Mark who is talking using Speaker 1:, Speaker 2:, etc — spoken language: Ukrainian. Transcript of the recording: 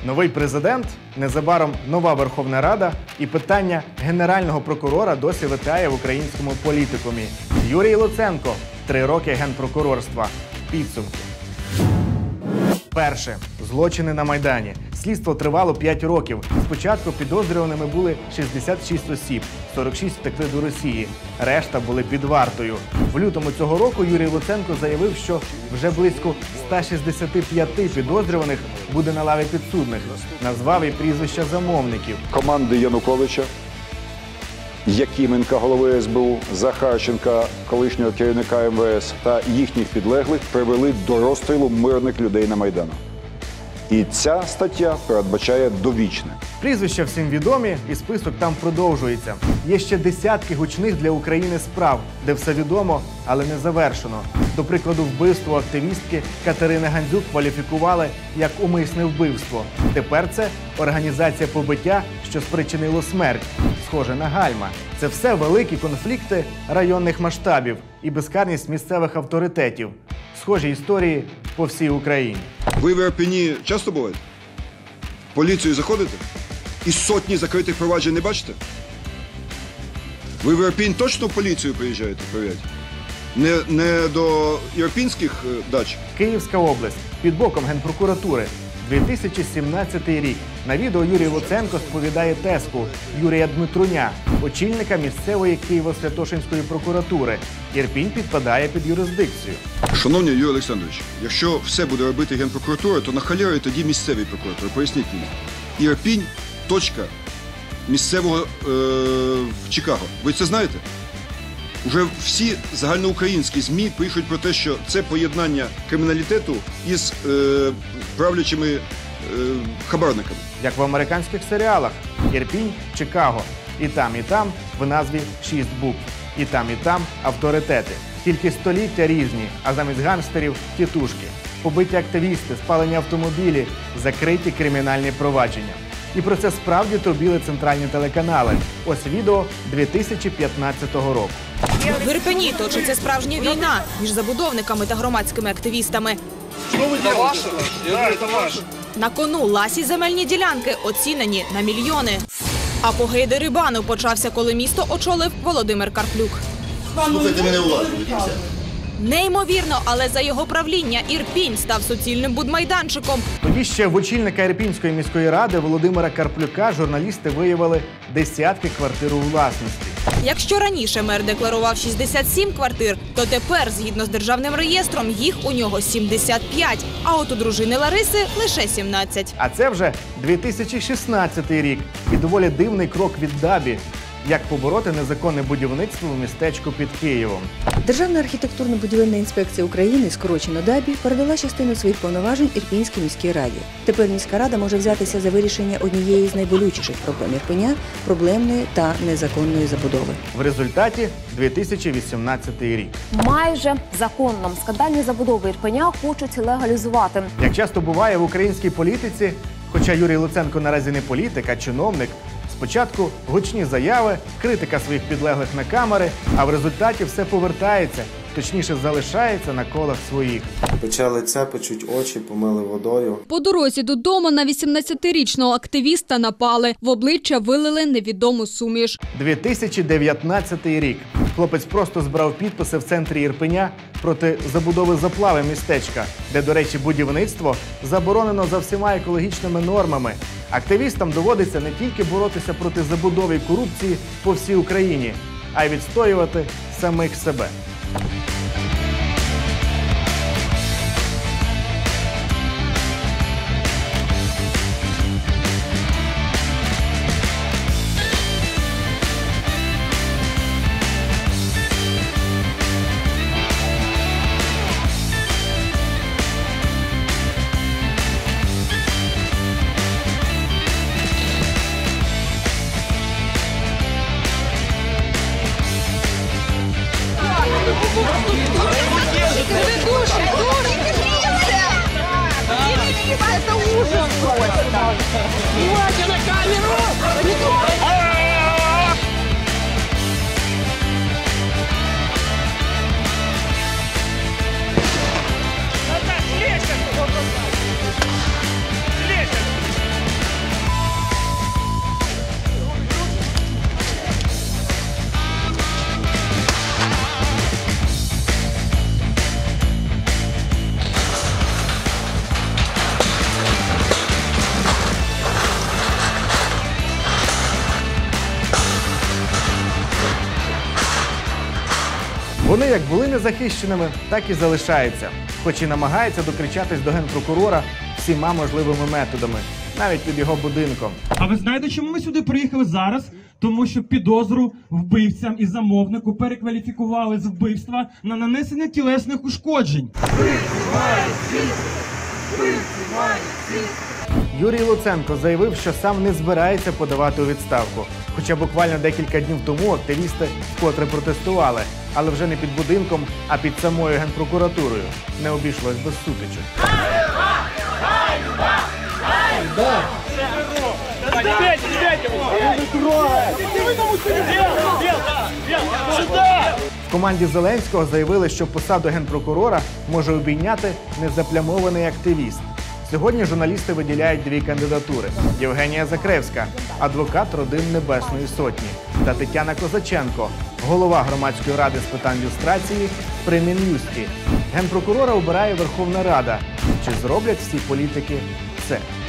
Speaker 1: Новий президент, незабаром нова Верховна Рада і питання генерального прокурора досі витає в українському політикумі. Юрій Луценко – 3 роки генпрокурорства. Підсумки. Перше. Злочини на Майдані. Слідство тривало 5 років. Спочатку підозрюваними були 66 осіб, 46 втекли до Росії, решта були під вартою. В лютому цього року Юрій Луценко заявив, що вже близько 165 підозрюваних буде на лаві підсудних. Назвав і прізвища замовників.
Speaker 2: Команди Януковича, Якименка, голови СБУ, Захарченка, колишнього керівника МВС та їхніх підлеглих привели до розстрілу мирних людей на Майдану. І ця стаття передбачає довічне.
Speaker 1: Прізвища всім відомі, і список там продовжується. Є ще десятки гучних для України справ, де все відомо, але не завершено. До прикладу, вбивство активістки Катерини Гандзюк кваліфікували як умисне вбивство. Тепер це організація побиття, що спричинило смерть. Схоже на гальма. Це все великі конфлікти районних масштабів і безкарність місцевих авторитетів. Схожі історії по всій Україні.
Speaker 3: Ви в Ірпені часто буваєте? В поліцію заходите? І сотні закритих проваджень не бачите? Ви в Ірпінь точно в поліцію приїжджаєте перевіряти? Не до ірпінських дач?
Speaker 1: Київська область. Під боком Генпрокуратури. 2017 рік. На відео Юрій Луценко сповідає тезку Юрія Дмитруня, очільника місцевої Києво-Святошинської прокуратури. Ірпінь підпадає під юрисдикцію.
Speaker 3: Шановний Юрій Олександрович, якщо все буде робити Генпрокуратура, то на халярі тоді місцеві прокуратури. Поясніть мені. Ірпінь – точка місцевого в Чикаго. Ви це знаєте? Уже всі загальноукраїнські ЗМІ пишуть про те, що це поєднання криміналітету із правлячими хабарниками.
Speaker 1: Як в американських серіалах. Ірпінь, Чикаго. І там в назві 6 букв. І там авторитети. Тільки століття різні, а замість гангстерів – тітушки. Побиті активісти, спалені автомобілі, закриті кримінальні провадження. І про це справді трубіли центральні телеканали. Ось відео 2015 року.
Speaker 4: В Ірпені точиться справжня війна між забудовниками та громадськими активістами. На кону ласі земельні ділянки оцінені на мільйони. А по Гейдерибану почався, коли місто очолив Володимир Карплюк.
Speaker 5: Слухайте мене уважно.
Speaker 4: Неймовірно, але за його правління Ірпінь став суцільним будмайданчиком.
Speaker 1: Тоді ще в очільника Ірпінської міської ради Володимира Карплюка журналісти виявили десятки квартир у власності.
Speaker 4: Якщо раніше мер декларував 67 квартир, то тепер, згідно з державним реєстром, їх у нього 75, а от у дружини Лариси лише 17.
Speaker 1: А це вже 2016 рік і доволі дивний крок від ДАБІ. Як побороти незаконне будівництво в містечку під Києвом.
Speaker 6: Державна архітектурно-будівельна інспекція України, скорочено ДАБІ, передала частину своїх повноважень Ірпінській міській раді. Тепер міська рада може взятися за вирішення однієї з найболючіших проблем Ірпеня – проблемної та незаконної забудови.
Speaker 1: В результаті 2018 рік.
Speaker 7: Майже законно скандальні забудови Ірпеня хочуть легалізувати.
Speaker 1: Як часто буває в українській політиці, хоча Юрій Луценко наразі не політик, а чиновник, спочатку гучні заяви, критика своїх підлеглих на камери, а в результаті все повертається, точніше залишається на колах своїх.
Speaker 8: Пече лице, печуть очі, помили водою.
Speaker 9: По дорозі додому на 18-річного активіста напали. В обличчя вилили невідому суміш.
Speaker 1: 2019 рік. Хлопець просто збирав підписи в центрі Ірпеня проти забудови заплави містечка, де, до речі, будівництво заборонено за всіма екологічними нормами. Активістам доводиться не тільки боротися проти забудови і корупції по всій Україні, а й відстоювати самих себе.
Speaker 5: Это ужас! Снимайте на камеру!
Speaker 1: Вони як були незахищеними, так і залишаються, хоч і намагаються докричатись до генпрокурора всіма можливими методами, навіть під його будинком.
Speaker 10: А ви знаєте, чому ми сюди приїхали зараз? Тому що підозру вбивцям і замовнику перекваліфікували з вбивства на нанесення тілесних ушкоджень.
Speaker 1: Юрій Луценко заявив, що сам не збирається подавати у відставку. Хоча буквально декілька днів тому активісти вкотре протестували, але вже не під будинком, а під самою генпрокуратурою. Не обійшлось без сутичок. В команді Зеленського заявили, що посаду генпрокурора може обійняти незаплямований активіст. Сьогодні журналісти виділяють дві кандидатури: Євгенія Закревська, адвокат родин Небесної Сотні, та Тетяна Козаченко, голова громадської ради з питань люстрації при Мін'юсті. Генпрокурора обирає Верховна Рада. Чи зроблять всі політики це?